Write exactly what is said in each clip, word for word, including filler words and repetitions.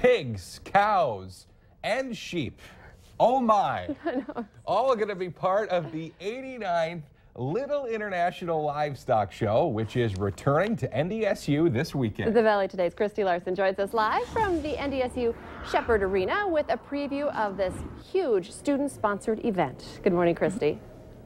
pigs, cows, and sheep. Oh my. All going to be part of the eighty-ninth Little International Livestock Show, which is returning to N D S U this weekend. The Valley Today's Christy Larson joins us live from the N D S U Shepherd Arena with a preview of this huge student-sponsored event. Good morning, Christy.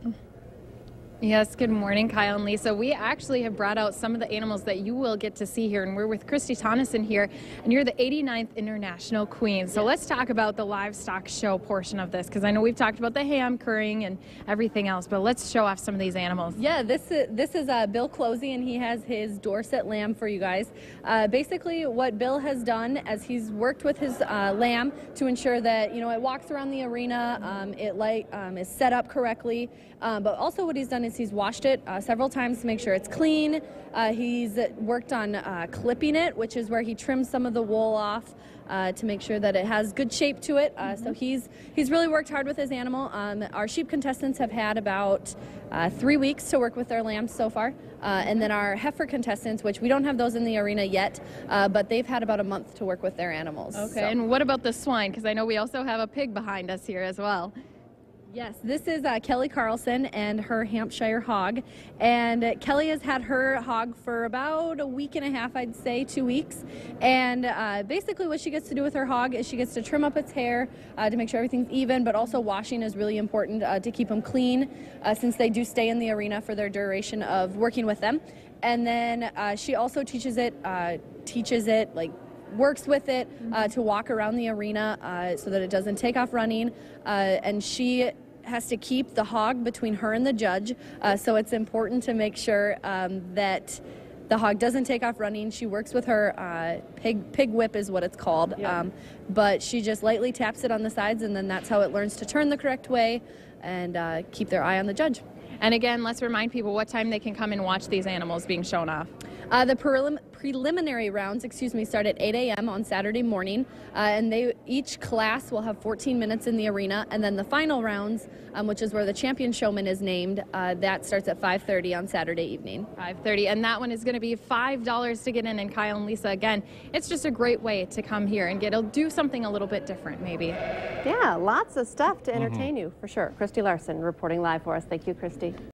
Yes, good morning, Kyle and Lisa. We actually have brought out some of the animals that you will get to see here, and we're with Christy Tonneson here, and you're the eighty-ninth International Queen. So let's talk about the livestock show portion of this, because I know we've talked about the ham currying and everything else, but let's show off some of these animals. Yeah, this is, this is uh, Bill Closey, and he has his Dorset lamb for you guys. Uh, basically, what Bill has done as he's worked with his uh, lamb to ensure that, you know, it walks around the arena, um, it like um, is set up correctly, um, but also what he's done is he's washed it uh, several times to make sure it's clean. Uh, he's worked on uh, clipping it, which is where he trims some of the wool off uh, to make sure that it has good shape to it. Uh, mm-hmm. So he's he's really worked hard with his animal. Um, our sheep contestants have had about uh, three weeks to work with their lambs so far. Uh, and then our heifer contestants, which we don't have those in the arena yet, uh, but they've had about a month to work with their animals. Okay, so. And what about the swine? Because I know we also have a pig behind us here as well. Yes, this is uh, Kelly Carlson and her Hampshire hog, and uh, Kelly has had her hog for about a week and a half, I'd say, two weeks, and uh, basically what she gets to do with her hog is she gets to trim up its hair uh, to make sure everything's even, but also washing is really important uh, to keep them clean uh, since they do stay in the arena for their duration of working with them. And then uh, she also teaches it, uh, teaches it like works with it uh, to walk around the arena uh, so that it doesn't take off running, uh, and she has to keep the hog between her and the judge, uh, so it's important to make sure um, that the hog doesn't take off running. She works with her uh, pig, pig whip is what it's called, yeah. um, but she just lightly taps it on the sides, and then that's how it learns to turn the correct way and uh, keep their eye on the judge. And again, let's remind people what time they can come and watch these animals being shown off. Uh, the prelim preliminary rounds, excuse me, start at eight A M on Saturday morning, uh, and they each class will have fourteen minutes in the arena, and then the final rounds, um, which is where the champion showman is named, uh, that starts at five thirty on Saturday evening. five thirty, and that one is going to be five dollars to get in. And Kyle and Lisa, again, it's just a great way to come here and get do something a little bit different, maybe. Yeah, lots of stuff to entertain mm-hmm. you, for sure. Christy Larson reporting live for us. Thank you, Christy.